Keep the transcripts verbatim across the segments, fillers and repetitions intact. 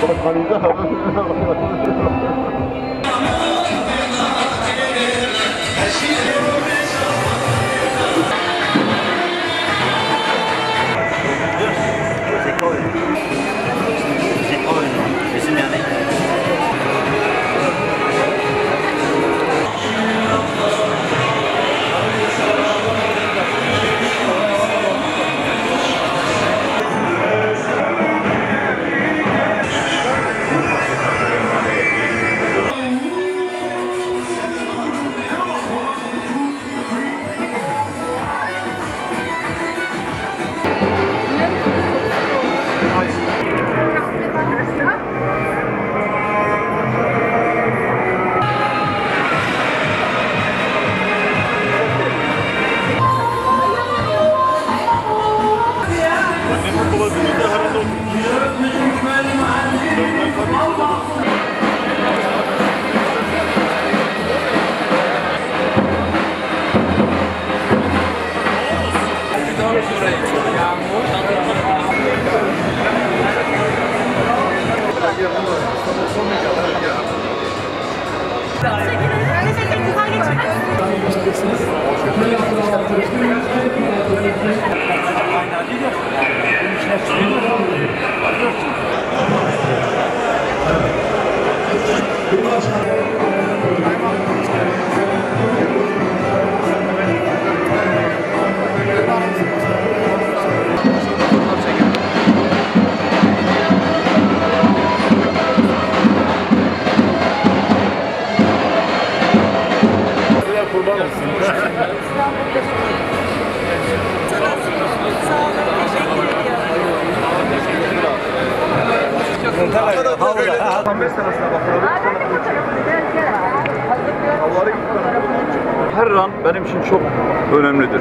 Harran benim için çok önemlidir.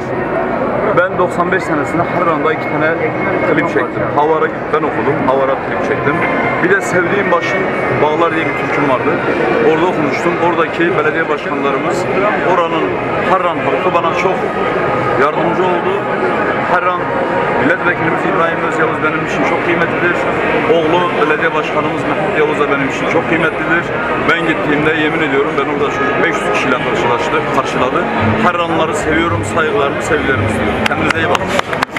Ben doksan beş senesinde Harran'da iki tane klip çektim. Havara ben okudum, Havara klip çektim. Bir de Sevdiğim Başın Bağlar diye bir türküm vardı. Orada okumuştum. Oradaki belediye başkanlarımız, oranın Harran halkı bana çok yardımcı oldu. Harran milletvekilimiz İbrahim Özyavuz benim için çok kıymetlidir. Oğlu belediye başkanımız Mehmet Yavuz da benim için çok kıymetlidir. Ben gittiğimde yemin ediyorum ben orada çocuk beş yüz kişiyle karşılaştı, karşıladı. Harranları seviyorum, saygılarımı, sevgilerimi sunuyorum. Kendinize iyi bakın.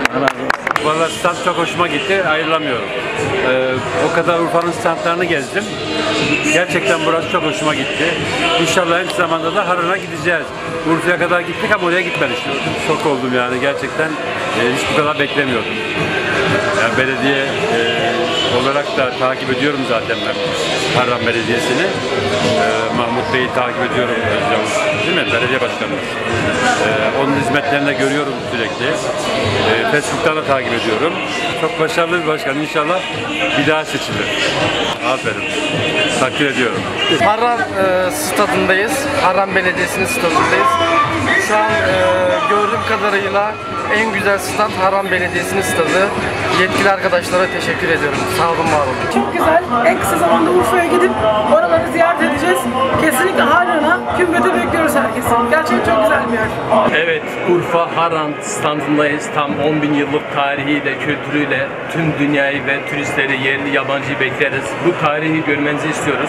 Valla stand çok hoşuma gitti, ayrılamıyorum. Ee, o kadar Urfa'nın standlarını gezdim. Gerçekten burası çok hoşuma gitti. İnşallah en zamanda da Harran'a gideceğiz. Urfa'ya kadar gittik ama oraya gitmedik. Şok oldum yani gerçekten. E, hiç bu kadar beklemiyordum. Yani belediye e, olarak da takip ediyorum zaten ben Harran Belediyesi'ni. E, Mahmut Bey'i takip ediyorum. Değil mi? Belediye başkanımız. E, onun hizmetlerini de görüyorum sürekli. E, Facebook'tan da takip ediyorum. Çok başarılı bir başkan. İnşallah bir daha seçilir. Aferin. Takdir ediyorum. Harran e, stadındayız. Harran Belediyesi'nin stadındayız. Şu an e, gördüğüm kadarıyla en güzel stat Harran Belediyesi'nin stadı. Yetkili arkadaşlara teşekkür ediyorum. Sağ olun, var olun. Çok güzel. En kısa zamanda Urfa'ya gidip oraları ziyaret edeceğiz. Kesinlikle Harran'a, Kümbet'e bekliyoruz herkesi. Gerçekten çok güzel bir yer. Evet, Urfa Harran standındayız. Tam on bin yıllık tarihiyle, kültürüyle tüm dünyayı ve turistleri, yerli yabancıyı bekleriz. Bu tarihi görmenizi istiyoruz.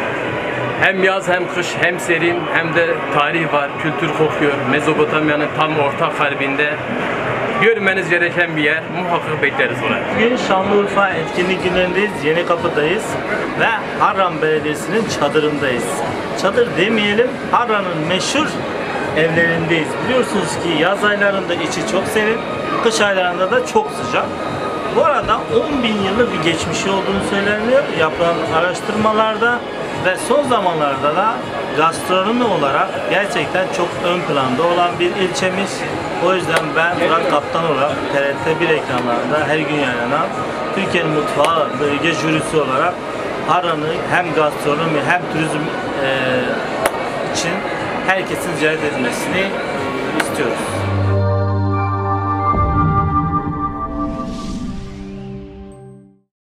Hem yaz hem kış hem serin hem de tarih var, kültür kokuyor. Mezopotamya'nın tam orta kalbinde. Görmeniz gereken bir yer, muhakkak bekleriz oraya. Bugün Şanlıurfa etkinlik günlerindeyiz, Yenikapı'dayız ve Harran Belediyesi'nin çadırındayız. Çadır demeyelim, Harran'ın meşhur evlerindeyiz. Biliyorsunuz ki yaz aylarında içi çok serin, kış aylarında da çok sıcak. Bu arada on bin yıllık bir geçmişi olduğunu söyleniyor yapılan araştırmalarda ve son zamanlarda da gastronomi olarak gerçekten çok ön planda olan bir ilçemiz. O yüzden ben Murat Kaptan olarak T R T bir ekranlarında her gün yayınlanan Türkiye'nin mutfağı bölge jürisi olarak Harran'ı hem gastronomi hem turizm e, için herkesin ziyaret etmesini e, istiyoruz.